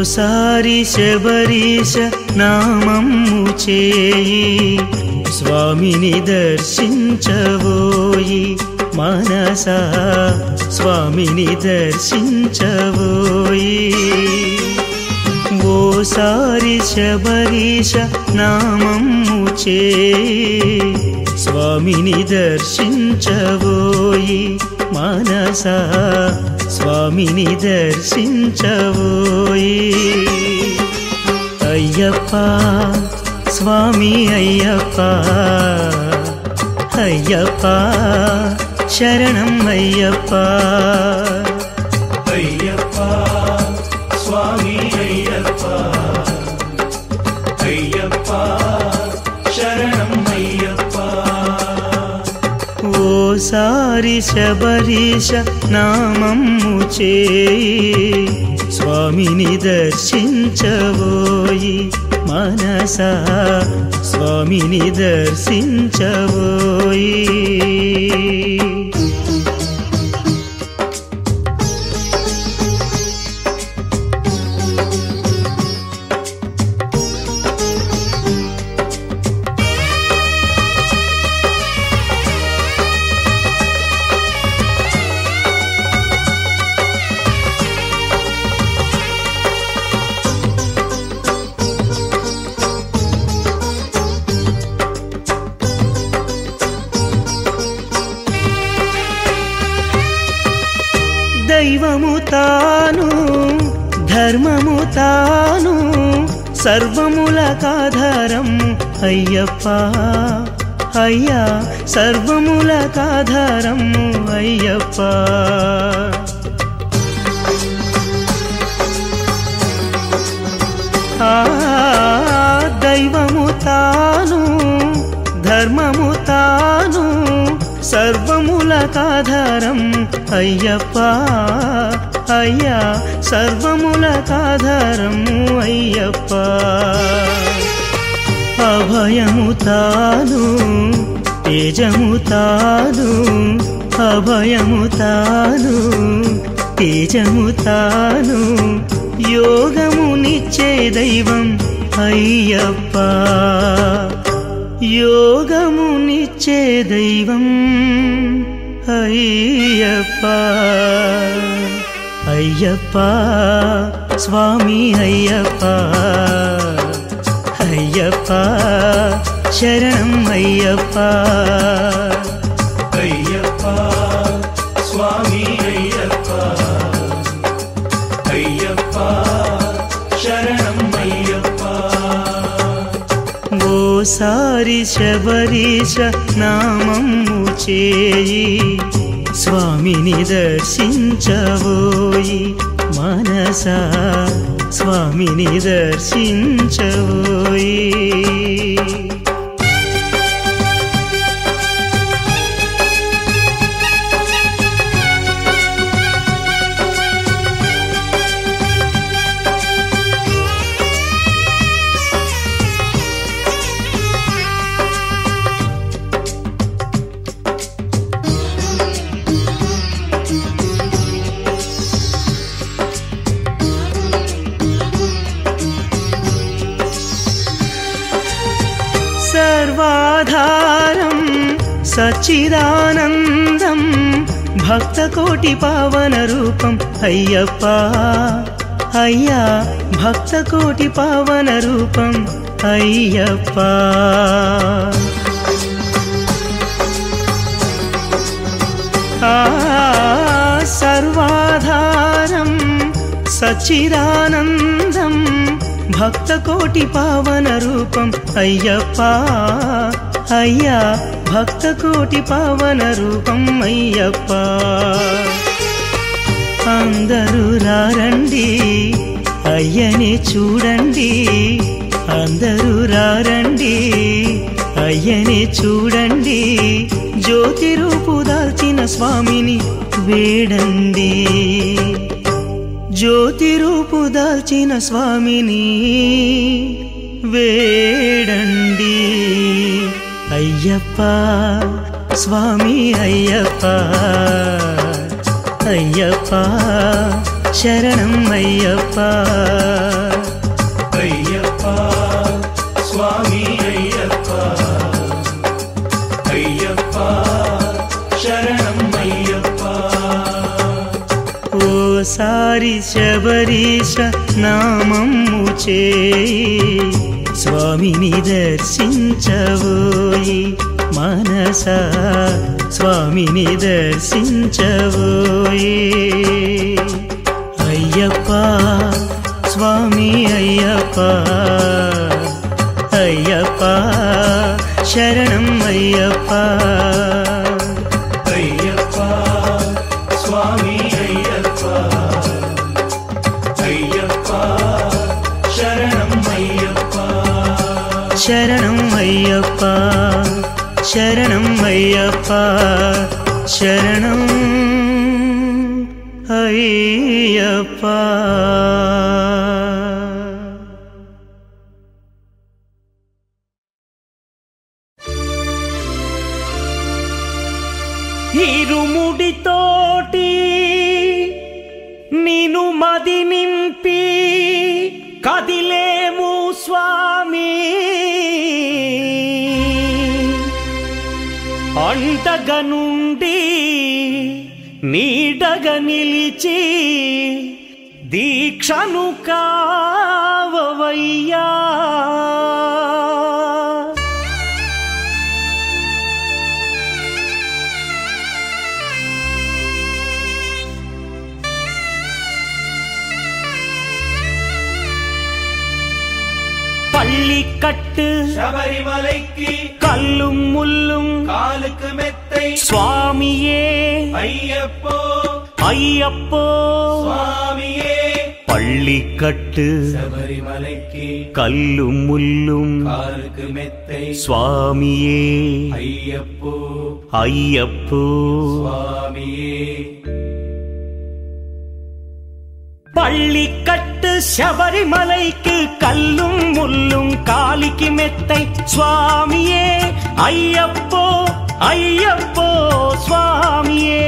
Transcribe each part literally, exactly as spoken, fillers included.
ఓసారి శబరీశ నామము చేయి స్వామిని దర్శించవోయి మనసా స్వామిని దర్శించవోయి ఓసారి శబరీశ నామము చేయి స్వామిని దర్శించవోయి మనసా స్వామిని దర్శించవోయి అయ్యప్ప స్వామి అయ్యప్ప అయ్యప్ప శరణం అయ్యప్ప అయ్యప్ప స్వామి అయ్యప్ప అయ్యప్ప శరణం అయ్యప్ప ఓసారి శబరీశ నామము చేయి స్వామిని దర్శించవోయి మనసా స్వామిని దర్శించవోయి దైవము తాను ధర్మము తాను సర్వములకాధారము అయ్యప్ప అయ్యా సర్వములకాధారము అయ్యప్ప ఆ దైవము తాను ధర్మము తాను సర్వములకాధారం అయ్యప్ప అయ్యా సర్వములకాధారము అయ్యప్ప అభయము తాను తేజము తాను అభయము తాను తేజము తాను యోగమునిచ్చే దైవం అయ్యప్ప యోగమునిచ్చే దైవం అయ్యప్ప అయ్యప్ప స్వామి అయ్యప్ప అయ్యప్ప శరణం అయ్యప్ప అయ్యప్ప స్వామి అయ్యప్ప అయ్యప్ప శరణం అయ్యప్ప ఓసారి శబరీశ నామము చేయి స్వామిని దర్శించవోయి మనసా స్వామిని దర్శించవోయి సర్వాధారం సచ్చిదానందం భక్తకోటి పావన రూపం అయ్యప్ప అయ్యా భక్తకోటి పావన రూపం అయ్యప్ప ఆ సర్వాధారం సచ్చిదానందం భక్తకోటి పావన రూపం అయ్యప్ప అయ్యా భక్తకోటి పావన రూపం అయ్యప్ప అందరూ రారండి అయ్యని చూడండి అందరూ రారండి అయ్యని చూడండి జ్యోతి రూపు దాల్చిన స్వామిని వేడండి జ్యోతి రూపు దాల్చిన స్వామిని వేడండి అయ్యప్ప స్వామి అయ్యప్ప అయ్యప్ప శరణం అయ్యప్ప అయ్యప్ప స్వామి అయ్యప్ప అయ్యప్ప శరణం అయ్యప్ప ఓసారి శబరీశ నామము చేయి స్వామిని దర్శించవోయి మనసా స్వామిని దర్శించవోయి అయ్యప్ప స్వామి అయ్యప్ప అయ్యప్ప శరణం అయ్యప్ప అయ్యప్ప స్వామి అయ్యప్ప అయ్యప్ప శరణం అయ్యప్ప శరణం అయ్యప్ప శరణం అయ్యప్ప శరణం అయ్యప్ప ఇరుముడితోటి నిను మది నింపి కదిలేము స్వామి అండగ నుండి నీడగ నిలిచి దీక్షను కావవయ్యా பள்ளிக்கட்டு சபரிமலைக்கு கல்லும் முள்ளும் காலுக்கு மெத்தை சுவாமியே ஐயப்போ ஐயப்போ சுவாமியே பள்ளிக்கட்டு சபரிமலைக்கு கல்லும் முள்ளும் காலுக்கு மெத்தை சுவாமியே ஐயப்போ ஐயப்போ சுவாமியே பள்ளிக்கட்டு சபரிமலைக்கு கல்லும் முள்ளும் காலிக்கு மெத்தை சுவாமியே ஐயப்போ ஐயப்போ சுவாமியே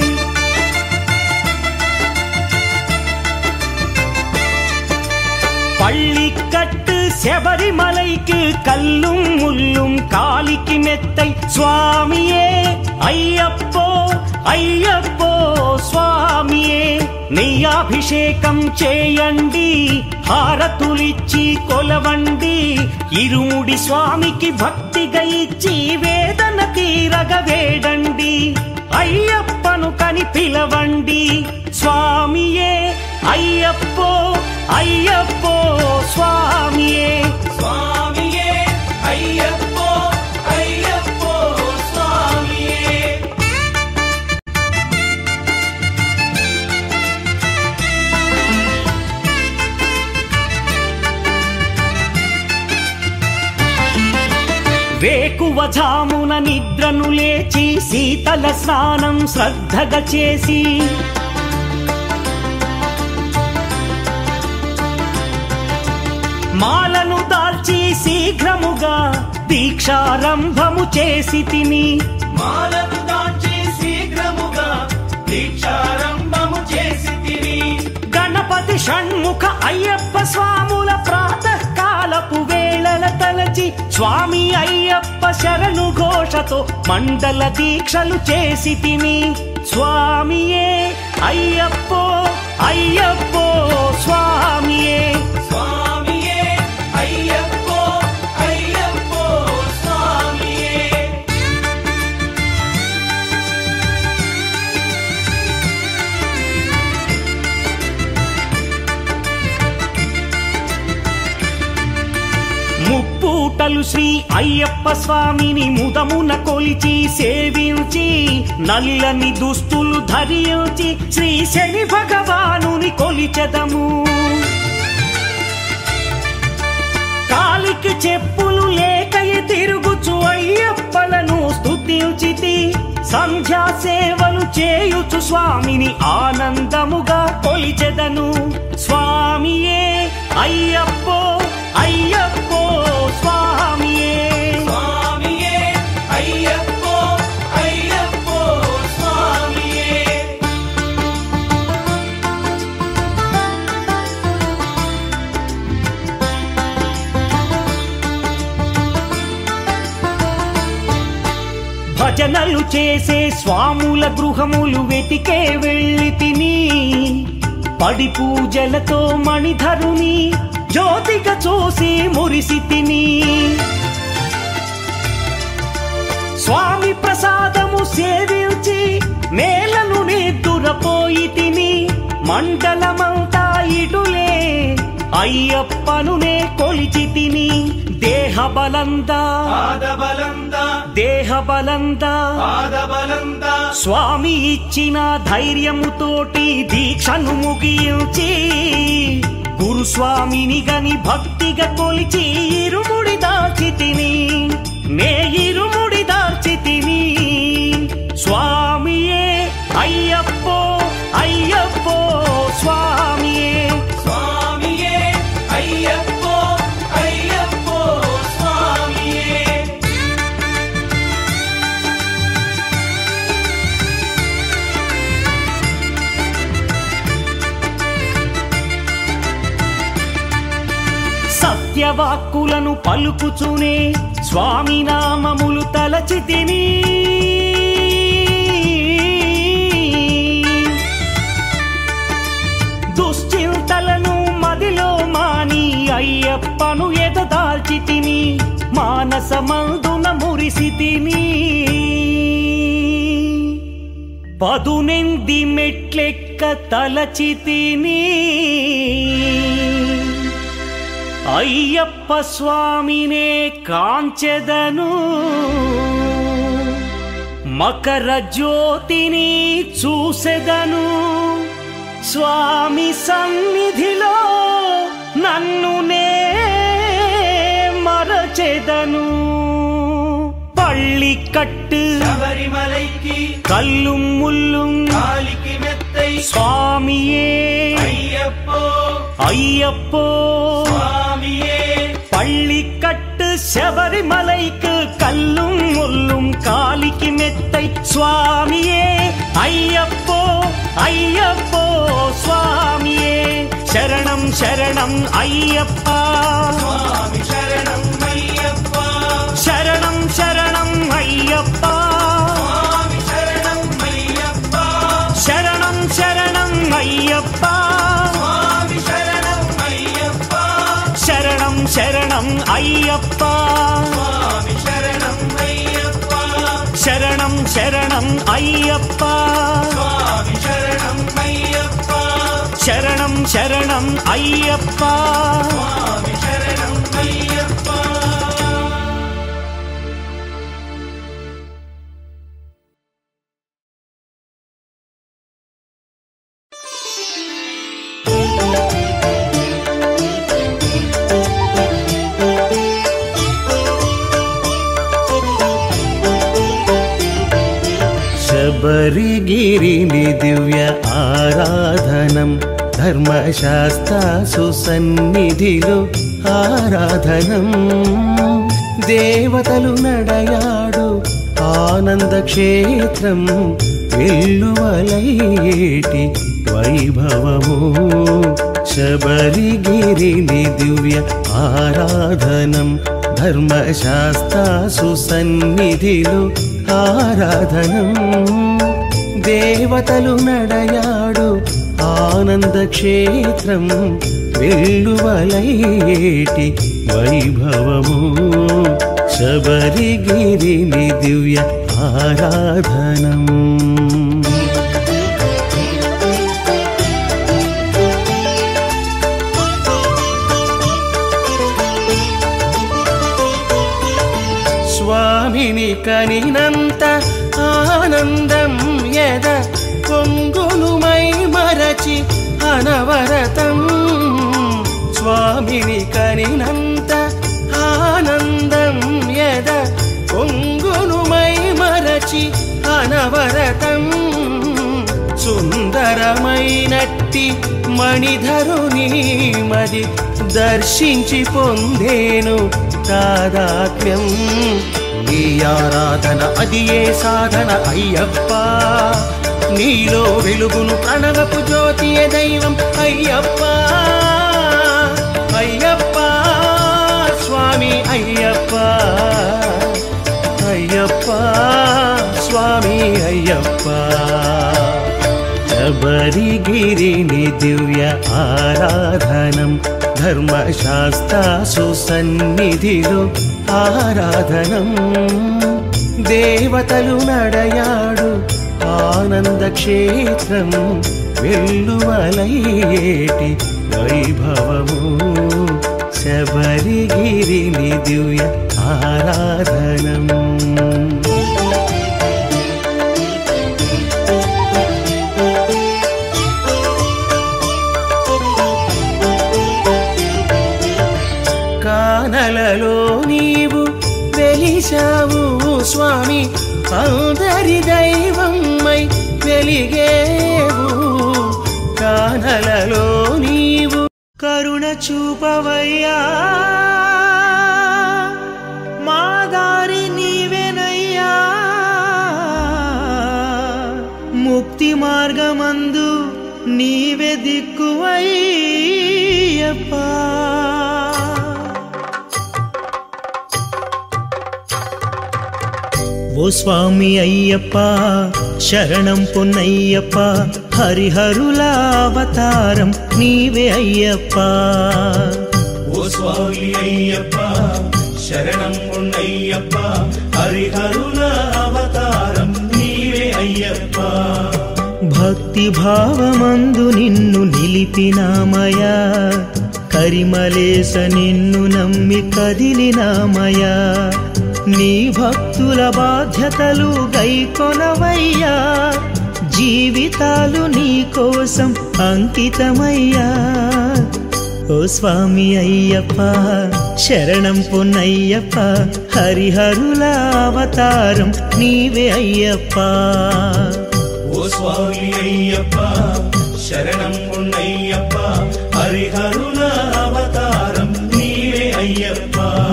பள்ளிக்கட்டு சபரிமலைக்கு கல்லும் முள்ளும் காலிக்கு மெத்தை சுவாமியே ஐயப்போ ஐயப்போ சுவாమియే నెయ్యాభిషేకం చేయండి హారతులిచ్చి కొలవండి ఇరుముడి స్వామికి భక్తిగా ఇచ్చి వేదన తీరగ వేడండి అయ్యప్పను కని పిలవండి స్వామియే అయ్యప్పో అయ్యప్పో స్వామియే స్వామియే అయ్యప్పో అయ్యప్పో స్వామియే వేకువజామున నిద్రను లేచి శీతల స్నానం శ్రద్ధగా చేసి మాలను దాల్చి శీఘ్రముగా దీక్షారంభము చేసి తిని మాలను దాల్చి శీఘ్రముగా దీక్షారంభము చేసి తిని గణపతి షణ్ముఖ అయ్యప్ప స్వాముల ప్రాతకాలపు వేళల తలచి స్వామి అయ్యప్ప శరణు ఘోషతో మండల దీక్షలు చేసి తిని స్వామియే అయ్యప్పో అయ్యప్పో స్వామియే స్వామియే అయ్యప్పో అయ్యప్పో స్వామియే ముప్పూటలు శ్రీ అయ్యప్ప స్వామిని ముదమున కొలిచి సేవించి నల్లని దుస్తులు ధరించి శ్రీ శని భగవానుని కొలిచెదము కాలికి చెప్పులు లేకయ తిరుగుచు అయ్యప్పలను స్తుతించితి సంధ్యా సేవలు చేయుచు స్వామిని ఆనందముగా కొలిచెదను స్వామియే అయ్యప్పో అయ్యప్పో స్వామియే స్వామియే అయ్యప్పో అయ్యప్పో స్వామియే భజనలు చేసే స్వాముల గృహములు వెతికే వెళ్ళి తిని పడి పూజలతో మణిధరుని జ్యోతిగా చూసి మురిసి తిని స్వామి ప్రసాదము సేవించి నేలను నిద్దురపోయి తిని మండలమంతా ఇటులే అయ్యప్పనునే కొలిచి తిని దేహ బలందా దేహ బలందా స్వామి ఇచ్చిన ధైర్యముతోటి దీక్షను ముగించి గురుస్వామిని గని భక్తిగా కొలిచి ఇరుముడి దాచి తిని నే ఇరుముడి దాచి తిని స్వామియే అయ్యప్పో అయ్యప్పో స్వామియే స్వామియే అయ్యప్పో అయ్యప్పో స్వామియే సత్యవాక్కులను పలుకుచునే స్వామి నామములు తలచి తిని దుశ్చింతలను మదిలో మాని అయ్యప్పను ఎదదాల్చి తిని మానసమందున మురిసి తిని పదునెంది మెట్లెక్క తలచి తిని అయ్యప్ప స్వామినే కాంచెదను మకర జ్యోతిని చూసెదను స్వామి సన్నిధిలో నన్ను నే మరచెదను పళ్ళి కట్టు శబరిమలైకి కల్లుం ముల్లుం కాలికి మెత్తై స్వామియే అయ్యప్పో అయ్యప్పో స్వామియే పళ్ళి కట్టు శబరిమలైకు కల్లుం ముల్లుం కాలికి మెత్తై స్వామియే అయ్యప్పో అయ్యప్పో స్వామియే శరణం శరణం అయ్యప్ప స్వామి శరణం అయ్యప్ప శరణం శరణం అయ్యప్ప స్వామి శరణం అయ్యప్ప శరణం శరణం అయ్యప్ప స్వామి శరణం అయ్యప్ప శరణం శరణం అయ్యప్ప స్వామి శరణం అయ్యప్ప శరణం శరణం అయ్యప్ప స్వామి శరణం అయ్యప్ప శరణం శరణం అయ్యప్ప స్వామి శరణం అయ్యప్ప శబరిగిరిని దివ్య ఆరాధనం ధర్మశాస్త్ర సుసన్నిధిలో ఆరాధనం దేవతలు నడయాడు ఆనంద క్షేత్రం వెల్లువలయేటి వైభవము శబరిగిరిని దివ్య ఆరాధనం ధర్మశాస్త్ర సుసన్నిధిలో ఆరాధనం దేవతలు నడయాడు ఆనంద క్షేత్రం వెల్లువలయేటి వైభవము శబరిగిరిని దివ్య ఆరాధనం స్వామిని కనినంత ఆనందం యద పొంగునుమై మరచి అనవరతం స్వామిని కనినంత ఆనందం యద పొంగునుమై మరచి అనవరతం సుందరమైనట్టి మణిధరుని మది దర్శించి పొందేను తాదాత్మ్యం నీ ఆరాధన అది ఏ సాధన అయ్యప్ప నీలో వెలుగును ప్రణవపు జ్యోతియే దైవం అయ్యప్ప అయ్యప్ప స్వామి అయ్యప్ప అయ్యప్ప అయ్యప్ప శబరిగిరిని దివ్య ఆరాధనం ధర్మశాస్త్రాసు సన్నిధిలో ఆరాధనం దేవతలు నడయాడు ఆనంద క్షేత్రం వెల్లువలయేటి వైభవము శబరిగిరిని దివ్య ఆరాధనం కానలలో నీవు వెలిశావు స్వామి అందరి దైవమై వెలిగేవు కానలలో నీవు కరుణ చూపవయ్యా మా దారి నీవేనయ్యా ముక్తి మార్గమందు నీవే దిక్కువయ్యప్పా ఓ స్వామి అయ్యప్ప శరణం పొన్నయ్యప్ప హరిహరుల అవతారం నీవే అయ్యప్ప ఓ స్వామి అయ్యప్ప శరణం పొన్నయ్యప్ప హరిహరుల అవతారం నీవే అయ్యప్ప భక్తి భావమందు నిన్ను నిలిపినామయా కరిమలేస నిన్ను నమ్మి కదిలినామయా నీ భక్తుల బాధ్యతలు గైకొనవయ్యా జీవితాలు నీ కోసం అంకితమయ్యా ఓ స్వామి అయ్యప్ప శరణం పొన్నయ్యప్ప హరిహరుల అవతారం నీవే అయ్యప్ప ఓ స్వామి అయ్యప్ప శరణం పొన్నయ్యప్ప హరిహరుల అవతారం నీవే అయ్యప్ప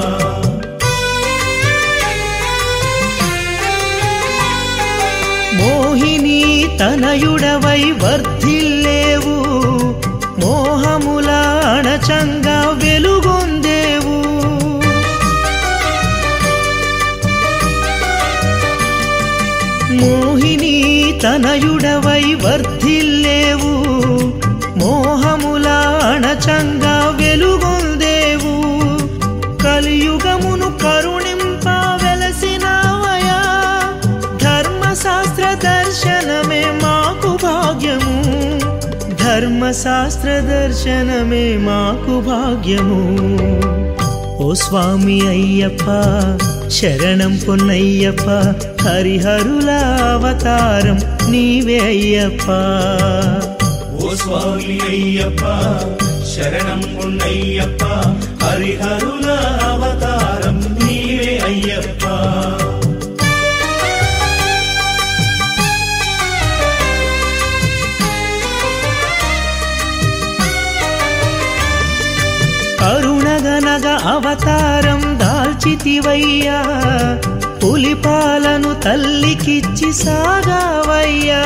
మోహిని తనయుడవై వర్ధిల్లేవు మోహముల అణచంగా వెలుగొందేవు మోహిని తనయుడవై వర్ధిల్లేవు మోహముల అణచంగా వెలుగొందేవు కలియుగమును కరుణింప వెలసినావయా ధర్మశాస్త్ర దర్శనమే మాకు భాగ్యము ధర్మశాస్త్ర దర్శనమే మాకు భాగ్యము ఓ స్వామి అయ్యప్ప శరణం పొన్నయ్యప్ప హరిహరుల అవతారం నీవే అయ్యప్ప ఓ స్వామి అయ్యప్ప శరణం పొన్నయ్యప్ప హరిహరుల అవతారం నీవే అయ్యప్ప కరుణగనగ అవతారం దాల్చితివయ్యా పులిపాలను తల్లికిచ్చి సాగావయ్యా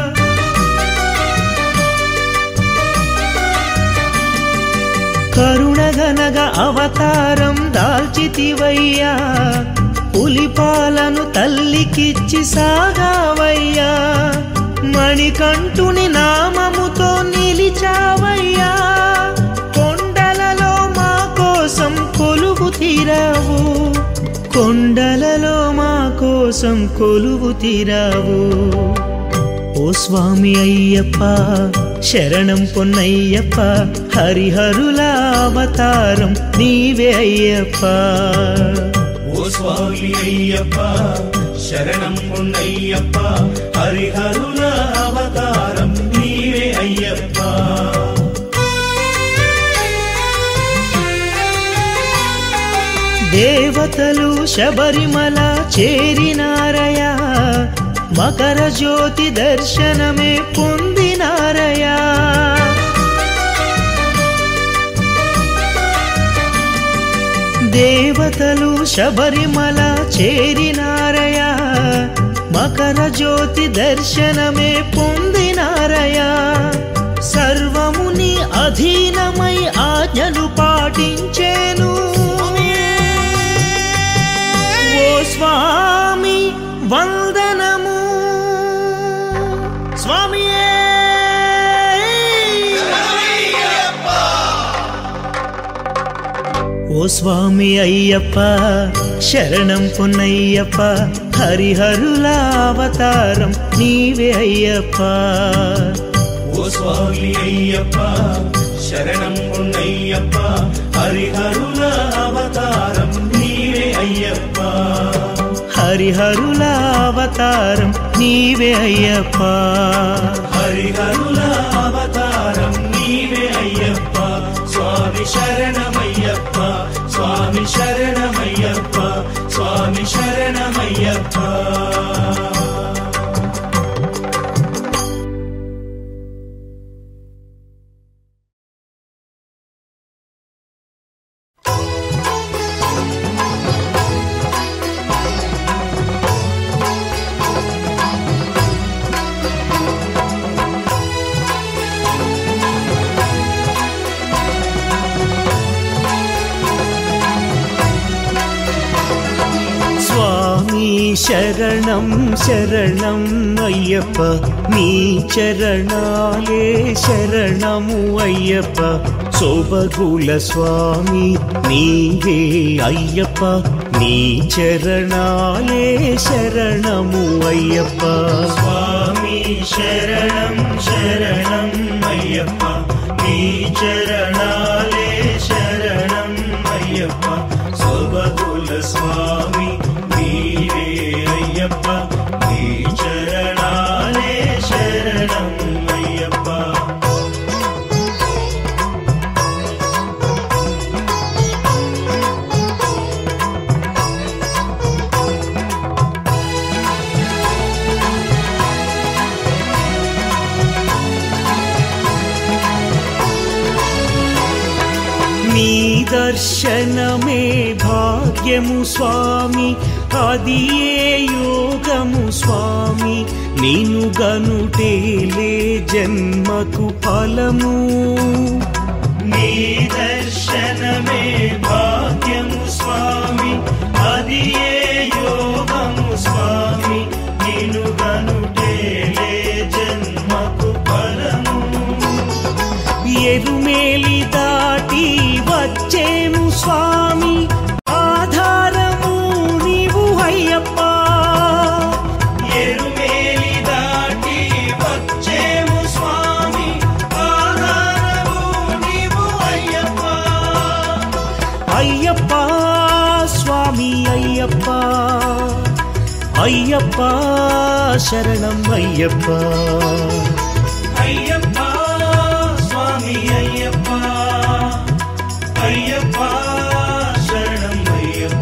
కరుణగనగ అవతారం దాల్చితివయ్యా పులిపాలను తల్లికిచ్చి సాగావయ్యా మణికంఠుని నామముతో నిలిచావయ్యా కొండలలో మా కోసం కొలువు తీరావు కొండలలో మా కోసం కొలువు తీరావు ఓ స్వామి అయ్యప్ప శరణం పొన్నయ్యప్ప హరిహరుల అవతారం నీవే అయ్యప్ప ఓ స్వామి అయ్యప్ప శరణం పొన్నయ్యప్ప హరిహరుల అవతారం నీవే అయ్యప్ప దేవతలు శబరిమల చేరినారయా మకర జ్యోతి దర్శనమే పొందినారయా దేవతలు శబరిమల చేరినారయా మకర జ్యోతి దర్శనమే పొందినారయా సర్వముని అధీనమై ఆజ్ఞలు పాటించేను ఓ స్వామి వందనము ఓ స్వామి అయ్యప్ప శరణం పొన్నయ్యప్ప హరిహరుల అవతారం నీవే అయ్యప్ప ఓ స్వామి అయ్యప్ప శరణం పొన్నయ్యప్ప హరిహరుల అవతారం నీవే అయ్యప్ప హరిహరుల అవతారం నీవే అయ్యప్ప హరిహరుల అవతారం నీవే అయ్యప్ప స్వామి శరణమయ్యప్ప స్వామి శరణమయ్యప్ప స్వామి శరణమయ్యప్ప శరణం శరణం అయ్యప్ప నీ చరణాలే శరణము అయ్యప్ప సోబగుల స్వామి నీవే అయ్యప్ప నీ చరణాలే శరణము అయ్యప్ప స్వామి శరణం శరణం అయ్యప్ప నీ చరణాలే శరణం అయ్యప్ప సోబగుల స్వామి నీవే అయ్యప్ప నీ చరణాలే శరణం అయ్యప్ప నీ దర్శనమే భాగ్యము స్వామి అది ఏ యోగము స్వామి నిన్ను గనుటేలే జన్మకు ఫలము నీ దర్శనమే భాగ్యము స్వామి అది ఏ యోగము స్వామి నిన్ను గనుటేలే జన్మకు ఫలము ఎరుమేలి దాటి వచ్చేము స్వామి ఆధారము నీవు అయ్యప్ప ఎరుమేలి దాటి వచ్చేము స్వామి ఆధారము నీవు అయ్యప్ప అయ్యప్ప స్వామి అయ్యప్ప అయ్యప్ప శరణం అయ్యప్ప అయ్యప్ప స్వామి అయ్యప్ప అయ్యప్ప శరణం అయ్యప్ప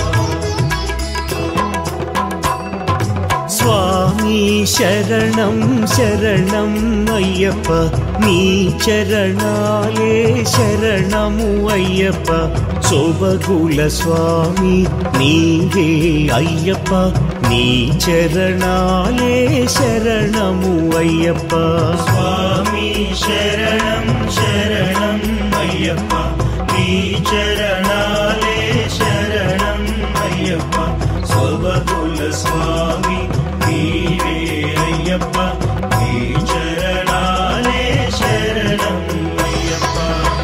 స్వామి శరణం శరణం అయ్యప్ప నీ చరణాలే శరణము అయ్యప్ప సోబగుల స్వామి నీవే అయ్యప్ప నీ చరణాలే శరణము అయ్యప్ప స్వామి శరణం శరణం అయ్యప్ప నీ చరణాలే శరణం అయ్యప్ప సోబగుల స్వామి నీవే అయ్యప్ప నీ చరణాలే శరణం అయ్యప్ప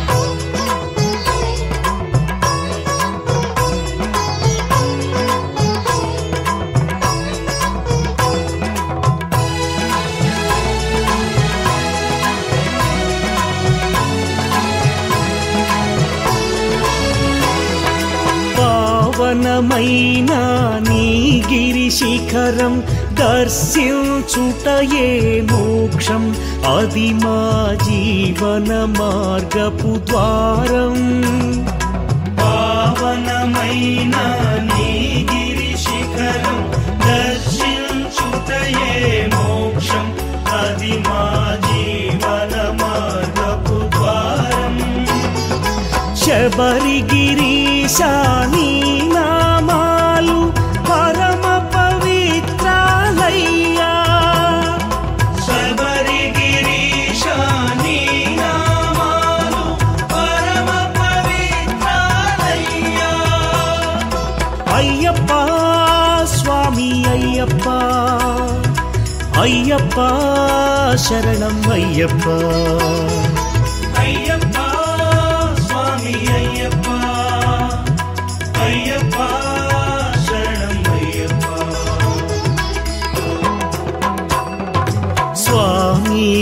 పావనమైన నీ గిరి శిఖరం దర్శించుటయే మోక్షం అది మా జీవన మార్గపు ద్వారం పావనమైన నీ గిరి శిఖరం దర్శించుటయే మోక్షం అది మా జీవన మార్గపు ద్వారం శబరిగిరీశా నీ నామాలు పరమ పవిత్రాలయ్యా శబరిగిరీశా నీ నామాలు పరమ పవిత్రాలయ్యా అయ్యప్ప స్వామి అయ్యప్ప అయ్యప్ప శరణం అయ్యప్ప అయ్యప్ప స్వామి అయ్యప్ప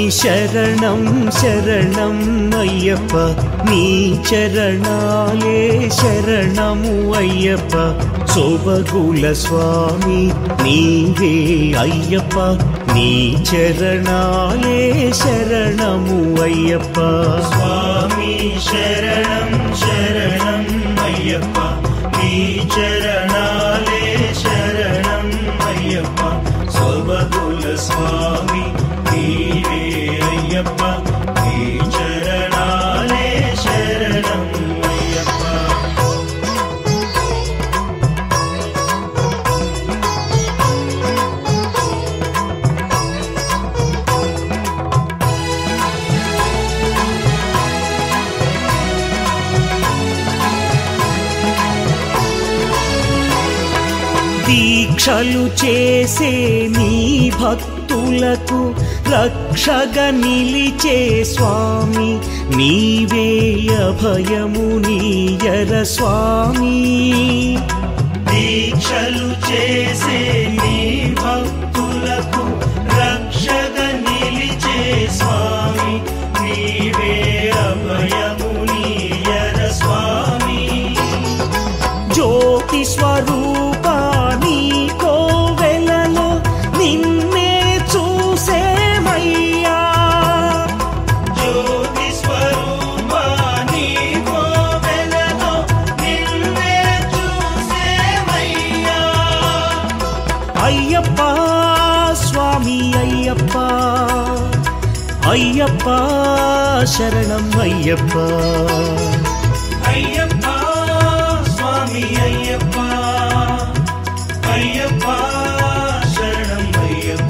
శరణం శరణం అయ్యప్ప నీ చరణాలే శరణము అయ్యప్ప సోబగుల స్వామి నీవే అయ్యప్ప నీ చరణాలే శరణము అయ్యప్ప స్వామి శరణం శరణం అయ్యప్ప నీ చరణాలే శరణం అయ్యప్ప సోబగుల స్వామి నీవే అయ్యప్ప నీ చరణాలే శరణం అయ్యప్ప దీక్షలు చేసే నీ భక్తులకు రక్షగా నిలిచే స్వామి నీవే అభయము నీయర స్వామి దీక్షలు చేసే నీ భక్తులకు రక్షగా నిలిచే స్వామి నీవే అభయము నీయర స్వామి జ్యోతి స్వరూపా నీ కోవెలలో నిన్నే చూసేమయ్యా జ్యోతి స్వరూపా నీ కోవెలలో నిన్నే చూసేమయ్యా అయ్యప్ప స్వామి అయ్యప్ప అయ్యప్ప శరణం అయ్యప్ప అయ్యప్ప స్వామి అయ్యప్ప అయ్యప్ప శరణం అయ్యప్ప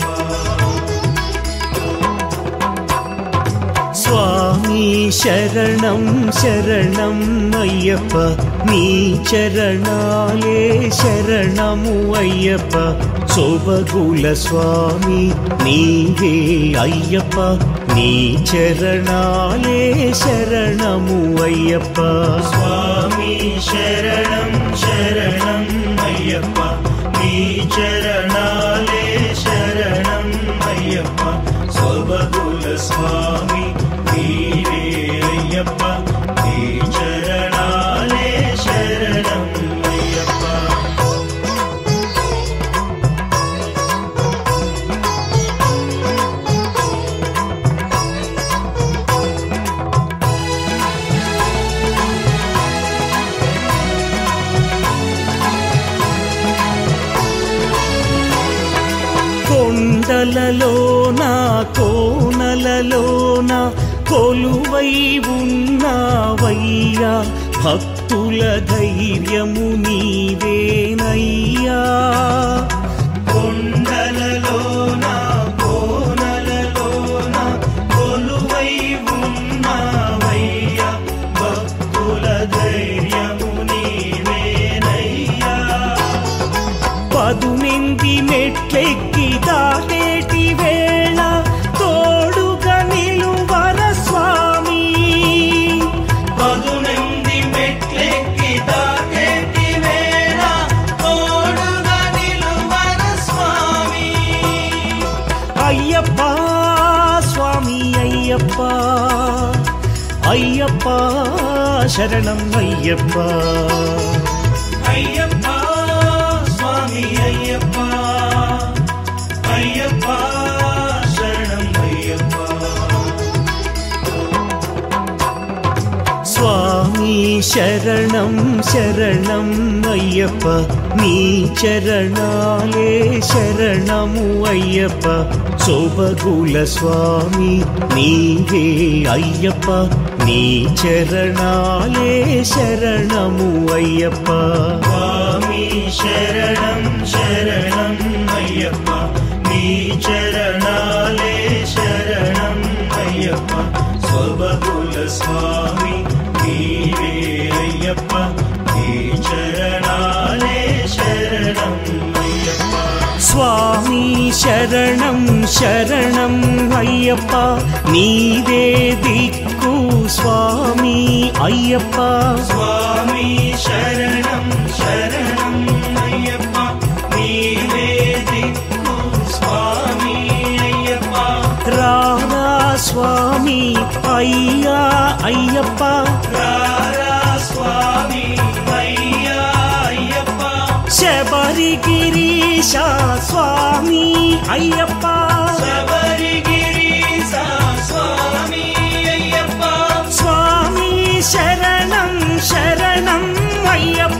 స్వామి శరణం శరణం అయ్యప్ప నీ చరణాలే శరణము అయ్యప్ప సోబగుల స్వామి నీవే అయ్యప్ప నీ చరణాలే శరణము అయ్యప్ప స్వామి శరణం శరణం అయ్యప్ప నీ చరణాలే శరణం అయ్యప్ప సోబగుల స్వామి నీవే అయ్యప్ప నీ చరణాలే శరణం అయ్యప్ప కొండలలోన కోనలలోన కొలువై ఉన్నావయ్యా భక్తుల ధైర్యము నీవేనయ్యా కొండలలోన కోనలలోన కొలువై ఉన్నావయ్యా భక్తుల ధైర్యము నీవేనయ్యా పదునెంది మెట్లెక్కి దాటేటి వేళ తోడుగా నిలువర స్వామి పదునెంది మెట్లెక్కి దాటేటి వేళ తోడుగా నిలువర స్వామి అయ్యప్ప స్వామి అయ్యప్ప అయ్యప్ప శరణం అయ్యప్ప అయ్యప్ప స్వామి అయ్యప్ప అయ్యప్ప శరణం అయ్యప్ప స్వామి శరణం శరణం అయ్యప్ప నీ చరణాలే శరణము అయ్యప్ప సోబగుల స్వామి నీవే అయ్యప్ప నీ చరణాలే శరణము అయ్యప్ప స్వామి శరణం శరణం అయ్యప్ప నీ చరణాలే శరణం అయ్యప్ప సోబగుల స్వామి నీవే అయ్యప్ప నీ చరణాలే శరణం అయ్యప్ప స్వామి శరణం శరణం అయ్యప్ప నీవే దిక్కు స్వామి అయ్యప్ప స్వామి శరణం శరణం అయ్యప్ప నీవే దిక్కు స్వామి అయ్యప్ప రాధా శబరిగిరీశా స్వామి అయ్యప్ప శబరిగిరీశా స్వామి అయ్యప్ప స్వామి శరణం శరణం అయ్యప్ప